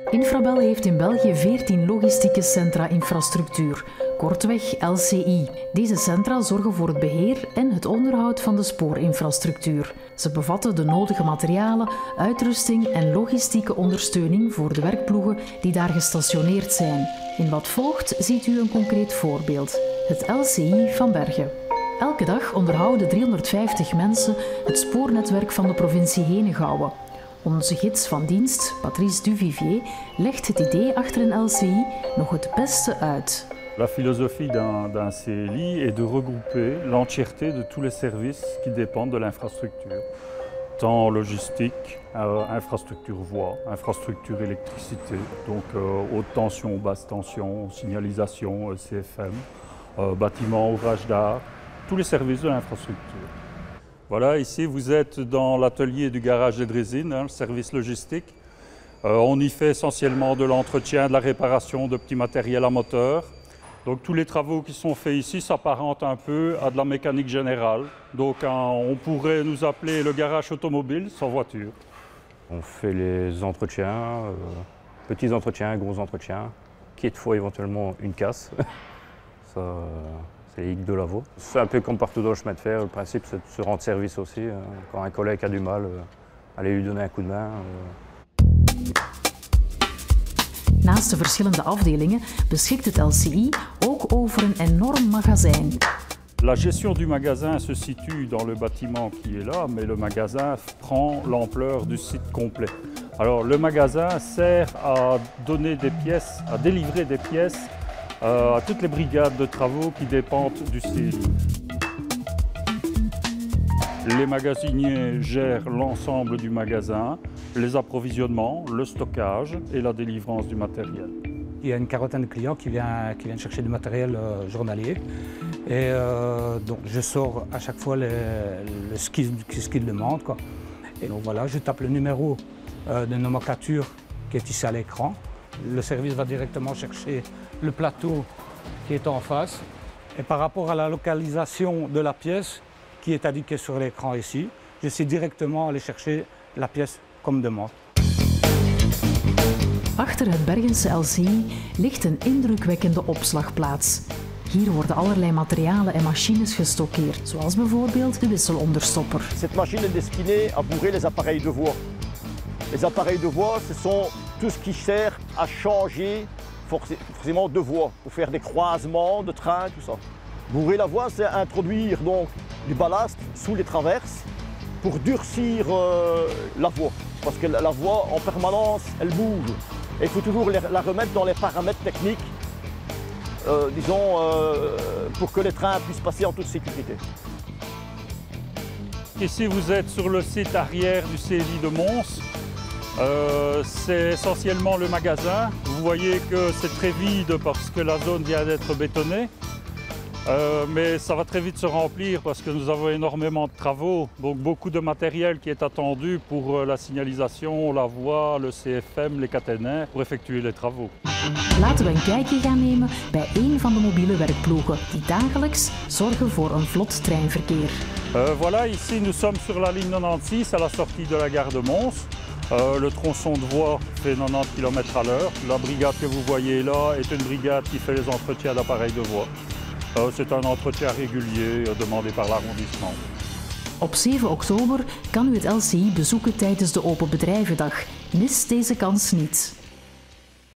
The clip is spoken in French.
Infrabel heeft in België 14 logistieke centra infrastructuur, kortweg LCI. Deze centra zorgen voor het beheer en het onderhoud van de spoorinfrastructuur. Ze bevatten de nodige materialen, uitrusting en logistieke ondersteuning voor de werkploegen die daar gestationeerd zijn. In wat volgt ziet u een concreet voorbeeld: het LCI van Bergen. Elke dag onderhouden 350 mensen het spoornetwerk van de provincie Henegouwen. Onze gids van dienst, Patrice Duvivier, legt het idee achter een LCI nog het beste uit. La philosophie d'un CLI est de regrouper l'entièreté de tous les services qui dépendent de l'infrastructure. Tant logistique, infrastructure voie, infrastructure électricité, donc haute tension, basse tension, signalisation, CFM, bâtiments, ouvrages d'art, tous les services de l'infrastructure. Voilà, ici vous êtes dans l'atelier du garage des Drésines, le service logistique. On y fait essentiellement de l'entretien, de la réparation de petits matériels à moteur. Donc tous les travaux qui sont faits ici s'apparentent un peu à de la mécanique générale. Donc on pourrait nous appeler le garage automobile sans voiture. On fait les entretiens, petits entretiens, gros entretiens, quelquefois éventuellement une casse. Ça, c'est les hicks de Lavaux. C'est un peu comme partout dans le chemin de fer, le principe c'est de se rendre service aussi. Quand un collègue a du mal, aller lui donner un coup de main. Naast de verschillende afdelingen beschikt het LCI ook over een enorm magazijn. La gestion du magasin se situe dans le bâtiment qui est là, mais le magasin prend l'ampleur du site complet. Alors le magasin sert à donner des pièces, à délivrer des pièces à toutes les brigades de travaux qui dépendent du CLI. Les magasiniers gèrent l'ensemble du magasin, les approvisionnements, le stockage et la délivrance du matériel. Il y a une quarantaine de clients qui viennent chercher du matériel journalier. Et donc je sors à chaque fois ce qu'ils demandent, quoi. Et donc voilà, je tape le numéro de nomenclature qui est ici à l'écran. Le service va directement chercher le plateau qui est en face. Et par rapport à la localisation de la pièce qui est indiquée sur l'écran ici, je sais directement aller chercher la pièce comme demande. Achter het Bergense LCI ligt een indrukwekkende opslagplaats. Hier worden allerlei materialen en machines gestockeerd, zoals bijvoorbeeld de wisselonderstopper. Cette machine est destinée à bourrer les appareils de voie. Les appareils de voie, ce sont tout ce qui sert à changer forcément de voie, pour faire des croisements de trains, tout ça. Bourrer la voie, c'est introduire donc du ballast sous les traverses pour durcir la voie. Parce que la voie, en permanence, elle bouge. Et il faut toujours la remettre dans les paramètres techniques, disons, pour que les trains puissent passer en toute sécurité. Ici, vous êtes sur le site arrière du CLI de Mons. C'est essentiellement le magasin. Vous voyez que c'est très vide parce que la zone vient d'être bétonnée. Mais ça va très vite se remplir parce que nous avons énormément de travaux, donc beaucoup de matériel qui est attendu pour la signalisation, la voie, le CFM, les caténaires, pour effectuer les travaux. Laten we een kijkje gaan nemen bij een van de mobiele werkploegen die dagelijks zorgen voor een vlot treinverkeer. Voilà, ici nous sommes sur la ligne 96 à la sortie de la gare de Mons. Le tronçon de voie fait 90 km/h. La brigade que vous voyez là est une brigade qui fait les entretiens d'appareils de voie. C'est un entretien régulier demandé par l'arrondissement. Op 7 oktober kan u het LCI bezoeken tijdens de Open Bedrijvendag. Mis deze kans niet.